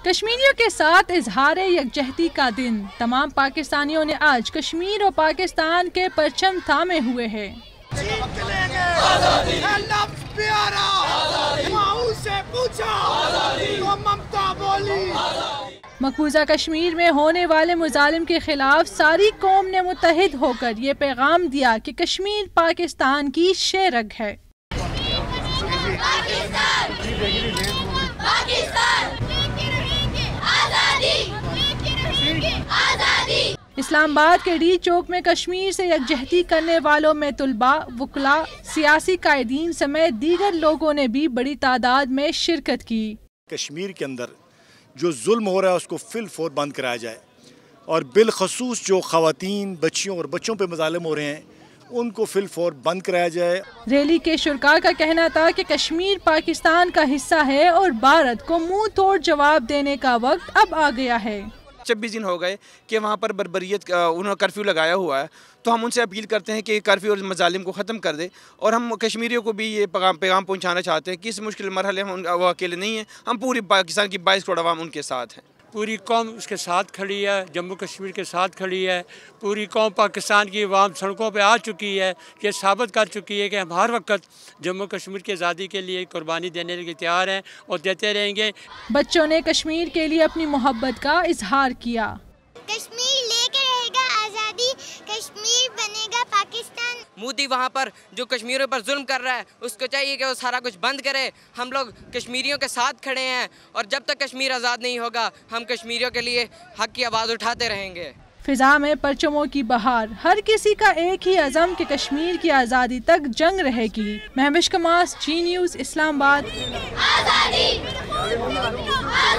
کشمیریوں کے ساتھ اظہار یکجہتی کا دن، تمام پاکستانیوں نے آج کشمیر اور پاکستان کے پرچم تھامے ہوئے ہیں۔ مقبوضہ کشمیر میں ہونے والے مظالم کے خلاف ساری قوم نے متحد ہو کر یہ پیغام دیا کہ کشمیر پاکستان کی شہ-رگ ہے۔ اسلام آباد کے ڈی چوک میں کشمیر سے یکجہتی کرنے والوں میں طلباء، وکلاء، سیاسی قائدین سمیت دیگر لوگوں نے بھی بڑی تعداد میں شرکت کی۔ کشمیر کے اندر جو ظلم ہو رہا ہے اس کو فی الفور بند کرایا جائے، اور بالخصوص جو خواتین، بچیوں اور بچوں پہ مظالم ہو رہے ہیں ان کو فی الفور بند کرایا جائے۔ ریلی کے شرکاء کا کہنا تھا کہ کشمیر پاکستان کا حصہ ہے اور بھارت کو منہ توڑ جواب دینے کا وقت اب آ گیا ہے۔ 26 دن ہو گئے کہ وہاں پر بربریت انہوں نے کرفیو لگایا ہوا ہے، تو ہم ان سے اپیل کرتے ہیں کہ کرفیو اور مظالم کو ختم کر دے، اور ہم کشمیریوں کو بھی یہ پیغام پہنچانا چاہتے ہیں کہ اس مشکل مرحلے میں وہ اکیلے نہیں ہیں، ہم پوری پاکستان کی 22 کروڑ عوام ان کے ساتھ ہیں۔ پوری قوم اس کے ساتھ کھڑی ہے، جموں کشمیر کے ساتھ کھڑی ہے، پوری قوم پاکستان کی عوام سڑکوں پہ آ چکی ہے، یہ ثابت کر چکی ہے کہ ہم ہر وقت جموں کشمیر کی آزادی کے لیے قربانی دینے کے لیے تیار ہیں اور دیتے رہیں گے۔ بچوں نے کشمیر کے لیے اپنی محبت کا اظہار کیا۔ کشمیر لے کے رہے گا آزادی، کشمیر بنے گا پاکستان۔ مودی وہاں پر جو کشمیریوں پر ظلم کر رہا ہے اس کو چاہیے کہ وہ سارا کچھ بند کرے۔ ہم لوگ کشمیریوں کے ساتھ کھڑے ہیں، اور جب تک کشمیر آزاد نہیں ہوگا ہم کشمیریوں کے لیے حق کی آواز اٹھاتے رہیں گے۔ فضا میں پرچموں کی بہار، ہر کسی کا ایک ہی عزم کہ کشمیر کی آزادی تک جنگ رہے گی۔ مہوش کماس، جی نیوز، اسلام آباد۔